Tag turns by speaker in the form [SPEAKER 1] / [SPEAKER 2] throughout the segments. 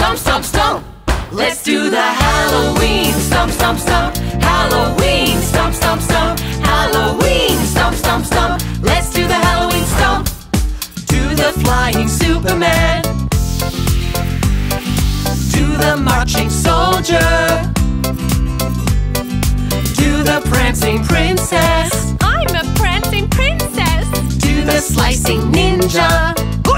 [SPEAKER 1] stomp, stomp, stomp. Let's do the Halloween stomp, stomp, stomp. Halloween stomp, stomp, stomp. Halloween stomp, stomp, stomp. Let's do the Halloween stomp. Do the flying Superman. Do the marching soldier. Do the prancing princess.
[SPEAKER 2] I'm a prancing princess.
[SPEAKER 1] Do the slicing ninja.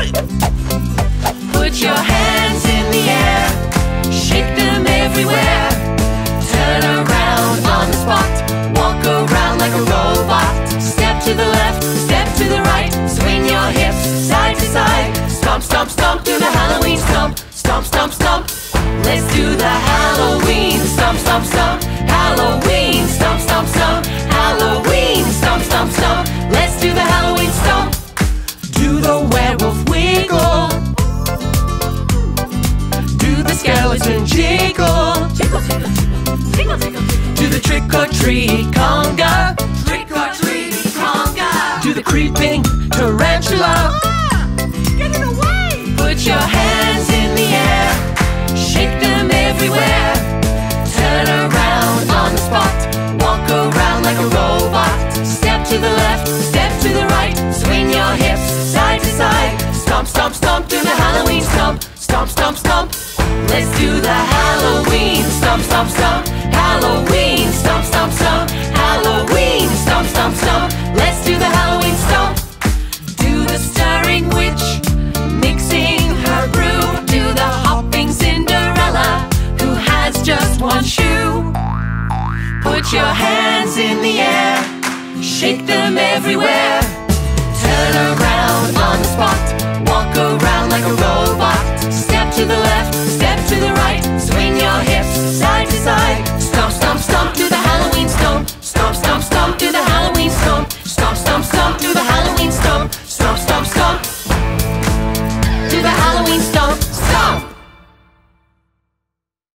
[SPEAKER 1] Put your hands in the air, shake them everywhere. Turn around on the spot, walk around like a robot. Step to the left, step to the right, swing your hips side to side. Stomp, stomp, stomp, do the Halloween stomp. Stomp, stomp, stomp. Let's do the Halloween stomp, stomp, stomp. Halloween stomp, stomp, stomp. Halloween stomp, stomp, stomp. Let's do the Halloween stomp. Do the werewolf wiggle. Do the skeleton jiggle.
[SPEAKER 2] Jiggle, jiggle, jiggle, jiggle, jiggle, jiggle.
[SPEAKER 1] Do the trick or treat conga.
[SPEAKER 2] Trick or treat conga.
[SPEAKER 1] Do the creeping tarantula.
[SPEAKER 2] Get it away!
[SPEAKER 1] Put your hands in the air, shake them everywhere. Turn around on the spot, walk around like a robot. Step to the left, step to the right, swing your hips side to side. Stomp, stomp, stomp, do the Halloween stomp. Stomp, stomp, stomp. Let's do the Halloween stomp, stomp, stomp. Halloween stomp, stomp, stomp. Halloween stomp, stomp, stomp. Let's do the Halloween stomp. Do the stirring witch, mixing her brew. Do the hopping Cinderella, who has just one shoe. Put your hands in the air, shake them everywhere. Turn around on the spot, walk around like a robot. Step to the left,